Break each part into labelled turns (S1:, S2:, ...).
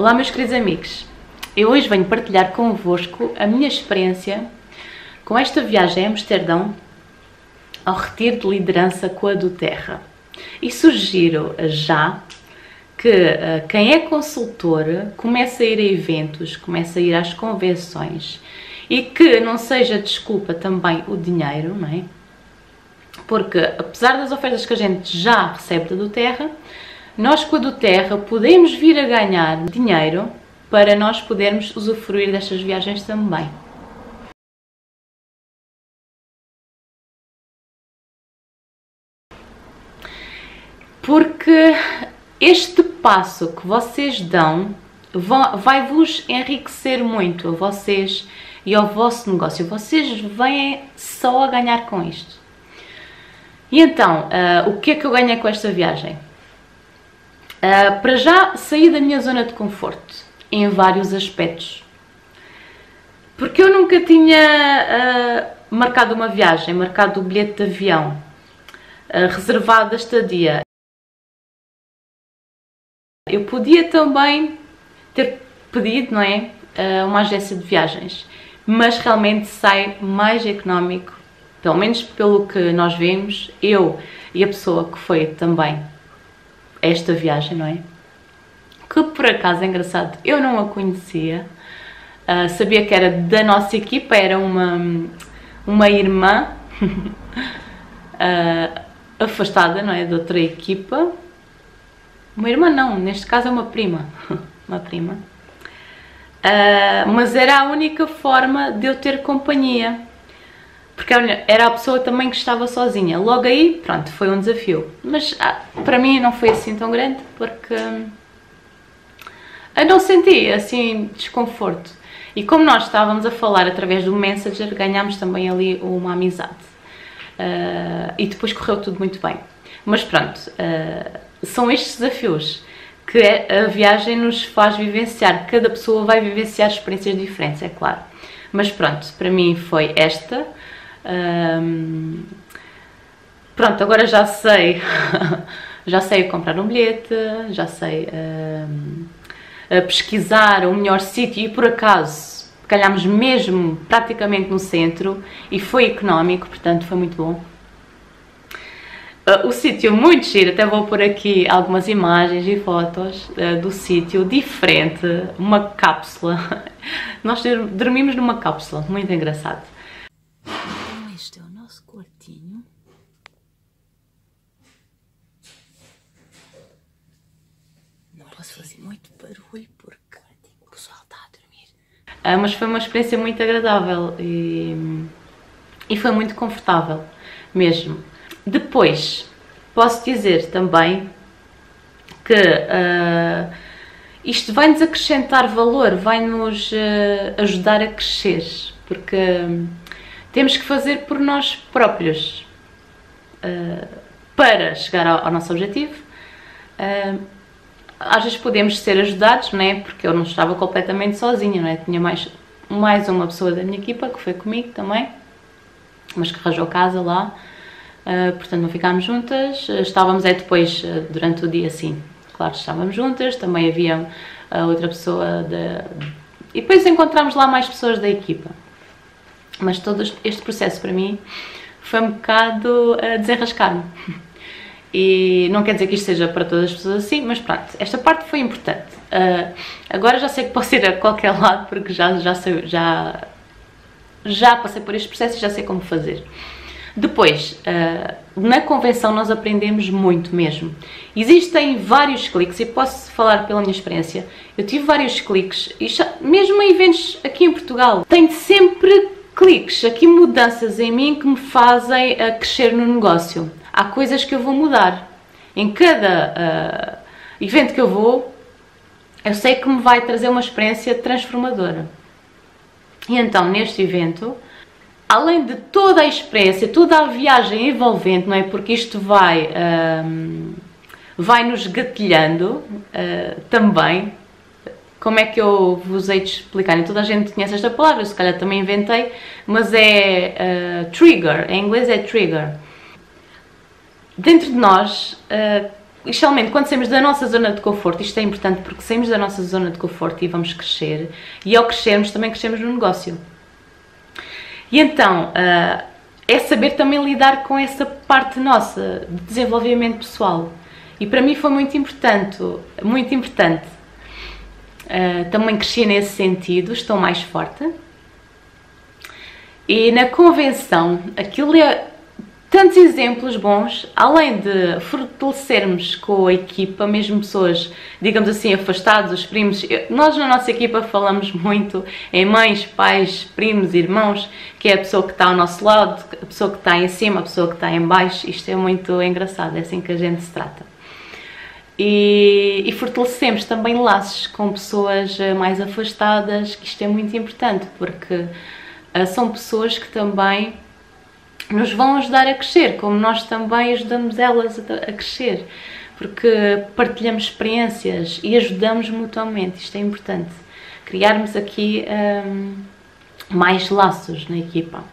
S1: Olá meus queridos amigos, eu hoje venho partilhar convosco a minha experiência com esta viagem a Amsterdão ao retiro de liderança com a do Terra. E sugiro já que quem é consultor comece a ir a eventos, comece a ir às convenções e que não seja desculpa também o dinheiro, não é? Porque apesar das ofertas que a gente já recebe da do Terra, nós com a do Terra podemos vir a ganhar dinheiro para nós podermos usufruir destas viagens também. Porque este passo que vocês dão vai-vos enriquecer muito a vocês e ao vosso negócio. Vocês vêm só a ganhar com isto. E então, o que é que eu ganhei com esta viagem? Para já, sair da minha zona de conforto, em vários aspectos. Porque eu nunca tinha marcado uma viagem, marcado o bilhete de avião, reservado a estadia. Eu podia também ter pedido, não é, uma agência de viagens, mas realmente sai mais económico, pelo menos pelo que nós vemos, eu e a pessoa que foi também esta viagem, não é? Que por acaso é engraçado, eu não a conhecia, sabia que era da nossa equipa, era uma irmã afastada, não é? De outra equipa. Uma irmã não, neste caso é uma prima, uma prima. Mas era a única forma de eu ter companhia, porque era a pessoa também que estava sozinha. Logo aí, pronto, foi um desafio. Mas para mim não foi assim tão grande, porque eu não senti assim desconforto. E como nós estávamos a falar através do Messenger, ganhámos também ali uma amizade. E depois correu tudo muito bem. Mas pronto, são estes desafios que a viagem nos faz vivenciar. Cada pessoa vai vivenciar experiências diferentes, é claro. Mas pronto, para mim foi esta. Pronto, agora já sei comprar um bilhete, já sei pesquisar o melhor sítio e por acaso calhámos mesmo praticamente no centro e foi económico, portanto foi muito bom. O sítio muito giro, até vou pôr aqui algumas imagens e fotos do sítio, diferente, uma cápsula. Nós dormimos numa cápsula, muito engraçado. Então este é o nosso quartinho. Não posso fazer muito barulho porque o pessoal está a dormir. Mas foi uma experiência muito agradável e foi muito confortável mesmo. Depois, posso dizer também que isto vai-nos acrescentar valor, vai-nos ajudar a crescer, porque temos que fazer por nós próprios para chegar ao nosso objetivo. Às vezes podemos ser ajudados, não é? Porque eu não estava completamente sozinha, não é? Tinha mais uma pessoa da minha equipa que foi comigo também, mas que arranjou casa lá. Portanto não ficámos juntas, estávamos depois durante o dia assim, claro, estávamos juntas, também havia outra pessoa e depois encontramos lá mais pessoas da equipa, mas todo este processo para mim foi um bocado desenrascar-me e não quer dizer que isto seja para todas as pessoas assim, mas pronto, esta parte foi importante. Agora já sei que posso ir a qualquer lado porque já passei por este processo e já sei como fazer. Depois, na convenção nós aprendemos muito mesmo. Existem vários cliques e posso falar pela minha experiência. Eu tive vários cliques, e mesmo em eventos aqui em Portugal, tenho sempre cliques, aqui mudanças em mim que me fazem crescer no negócio. Há coisas que eu vou mudar. Em cada evento que eu vou, eu sei que me vai trazer uma experiência transformadora. E então, neste evento, além de toda a experiência, toda a viagem envolvente, não é? Porque isto vai nos gatilhando também. Como é que eu vos hei de explicar? Toda a gente conhece esta palavra, eu se calhar também inventei, mas é trigger, em inglês é trigger. Dentro de nós especialmente quando saímos da nossa zona de conforto, isto é importante porque saímos da nossa zona de conforto e vamos crescer, e ao crescermos também crescemos no negócio. E então, é saber também lidar com essa parte nossa de desenvolvimento pessoal. E para mim foi muito importante. Também cresci nesse sentido, estou mais forte. E na convenção, aquilo é tantos exemplos bons, além de fortalecermos com a equipa, mesmo pessoas, digamos assim, afastados, os primos. Nós na nossa equipa falamos muito em mães, pais, primos, irmãos, que é a pessoa que está ao nosso lado, a pessoa que está em cima, a pessoa que está em baixo. Isto é muito engraçado, é assim que a gente se trata. E fortalecemos também laços com pessoas mais afastadas, que isto é muito importante, porque são pessoas que também nos vão ajudar a crescer, como nós também ajudamos elas a crescer, porque partilhamos experiências e ajudamos mutuamente. Isto é importante, criarmos aqui mais laços na equipa.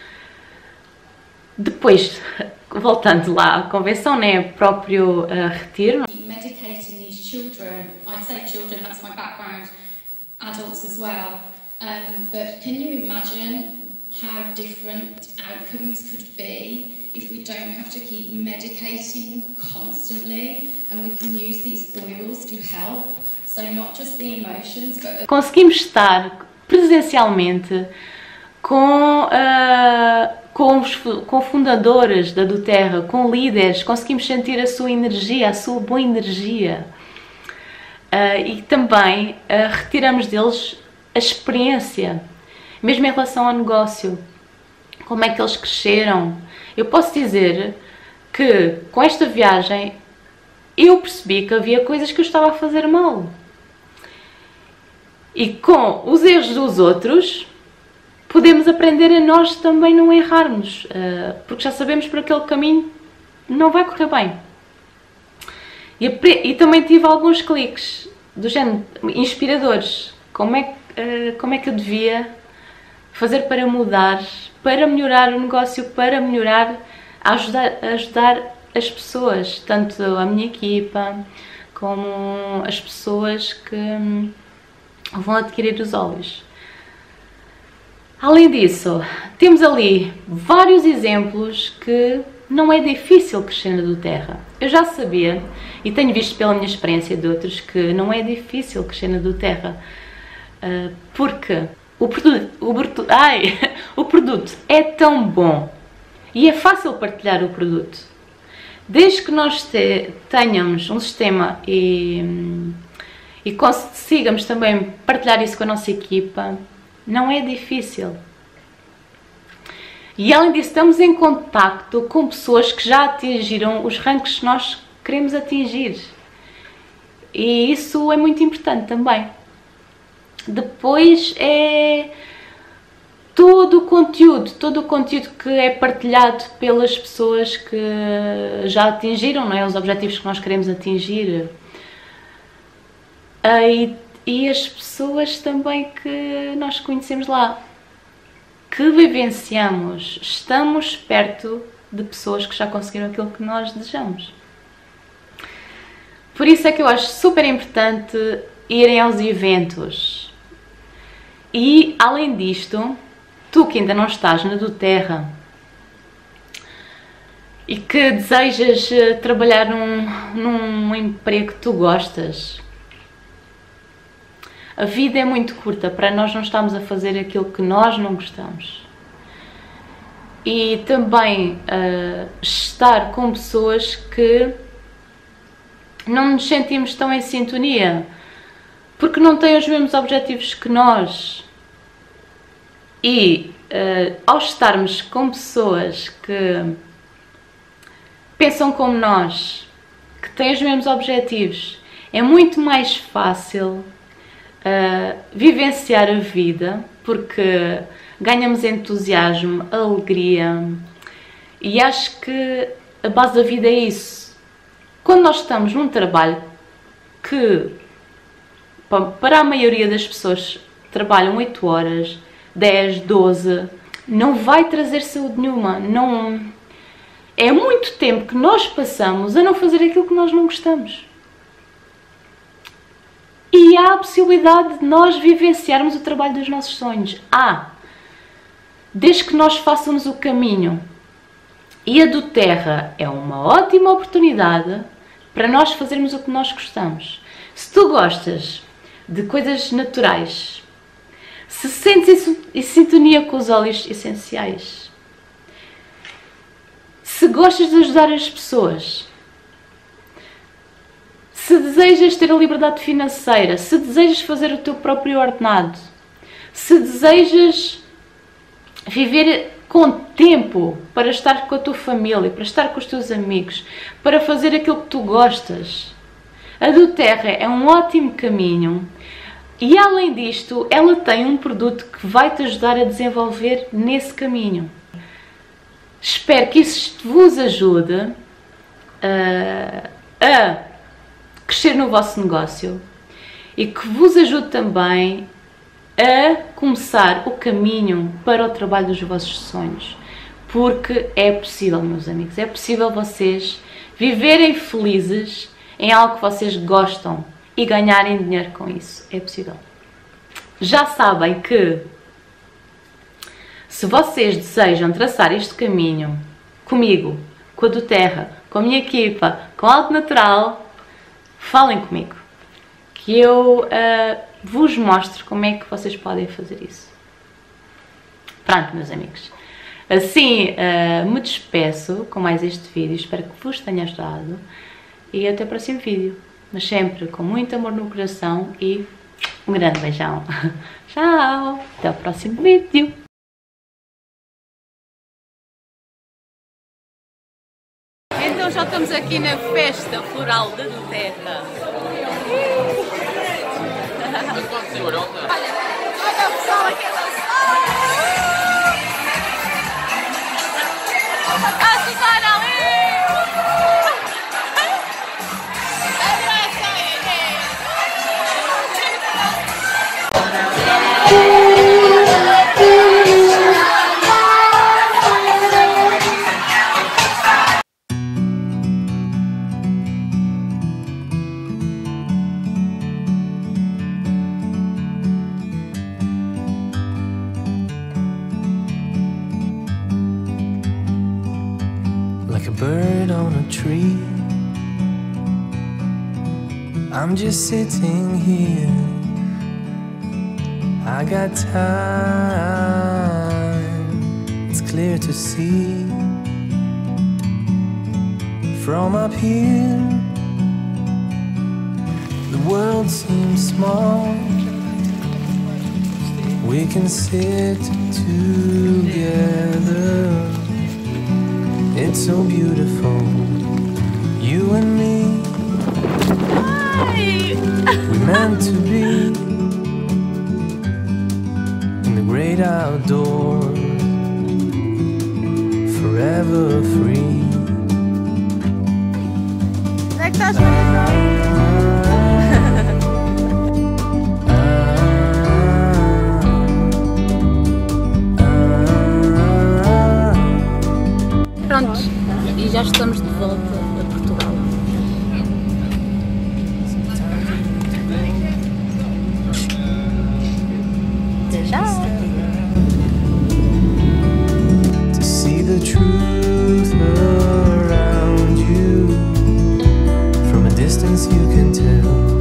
S1: Depois, voltando lá à convenção, né, o próprio retiro.
S2: Medicating these children, I say children, that's my background, adults as well, but can you imagine how different outcomes could be if we don't have to keep medicating constantly and we can use these oils to help, so not just the emotions but...
S1: Conseguimos estar presencialmente com fundadores da doTERRA, com líderes, conseguimos sentir a sua energia, a sua boa energia, e também retiramos deles a experiência, mesmo em relação ao negócio, como é que eles cresceram. Eu posso dizer que com esta viagem eu percebi que havia coisas que eu estava a fazer mal, e com os erros dos outros podemos aprender a nós também não errarmos, porque já sabemos que por aquele caminho não vai correr bem. E também tive alguns cliques do género inspiradores. Como é que eu devia fazer para mudar, para melhorar o negócio, para melhorar, ajudar as pessoas, tanto a minha equipa como as pessoas que vão adquirir os óleos. Além disso, temos ali vários exemplos que não é difícil crescer na doTERRA. Eu já sabia e tenho visto pela minha experiência de outros que não é difícil crescer na doTERRA, porque o produto é tão bom e é fácil partilhar o produto. Desde que nós tenhamos um sistema e consigamos também partilhar isso com a nossa equipa, não é difícil. E além disso, estamos em contacto com pessoas que já atingiram os ranks que nós queremos atingir. E isso é muito importante também. Depois é todo o conteúdo que é partilhado pelas pessoas que já atingiram, não é, os objetivos que nós queremos atingir. E as pessoas também que nós conhecemos lá, que vivenciamos, estamos perto de pessoas que já conseguiram aquilo que nós desejamos. Por isso é que eu acho super importante irem aos eventos. E além disto, tu que ainda não estás na doTERRA e que desejas trabalhar num emprego que tu gostas, a vida é muito curta para nós não estarmos a fazer aquilo que nós não gostamos. E também estar com pessoas que não nos sentimos tão em sintonia, porque não têm os mesmos objetivos que nós. E ao estarmos com pessoas que pensam como nós, que têm os mesmos objetivos, é muito mais fácil vivenciar a vida, porque ganhamos entusiasmo, alegria, e acho que a base da vida é isso. Quando nós estamos num trabalho que, para a maioria das pessoas, trabalham 8 horas, 10, 12, não vai trazer saúde nenhuma, não. É muito tempo que nós passamos a não fazer aquilo que nós não gostamos. E há a possibilidade de nós vivenciarmos o trabalho dos nossos sonhos. Desde que nós façamos o caminho. E a do Terra é uma ótima oportunidade para nós fazermos o que nós gostamos. Se tu gostas de coisas naturais, se sentes em sintonia com os óleos essenciais, se gostas de ajudar as pessoas, se desejas ter a liberdade financeira, se desejas fazer o teu próprio ordenado, se desejas viver com tempo para estar com a tua família, para estar com os teus amigos, para fazer aquilo que tu gostas, a do Terra é um ótimo caminho. E além disto, ela tem um produto que vai te ajudar a desenvolver nesse caminho. Espero que isso vos ajude a crescer no vosso negócio e que vos ajude também a começar o caminho para o trabalho dos vossos sonhos. Porque é possível, meus amigos, é possível vocês viverem felizes em algo que vocês gostam e ganharem dinheiro com isso. É possível. Já sabem que se vocês desejam traçar este caminho comigo, com a do Terra, com a minha equipa, com algo natural, falem comigo, que eu vos mostro como é que vocês podem fazer isso. Pronto, meus amigos. Assim me despeço com mais este vídeo. Espero que vos tenha ajudado. E até o próximo vídeo. Mas sempre com muito amor no coração e um grande beijão. Tchau! Até o próximo vídeo. Então já estamos aqui na festa floral da do Terra. Olha o pessoal aqui a dançar! A Susana ali!
S3: Like a bird on a tree, I'm just sitting here. I got time, it's clear to see. From up here, the world seems small. We can sit together. It's so beautiful, you and me.
S1: Hi.
S3: We're meant to be in the great outdoors, forever free.
S1: Onde é que estás, Marisa? Pronto, e já estamos de volta a Portugal. Até já!
S3: To see the truth around you, from a distance you can tell.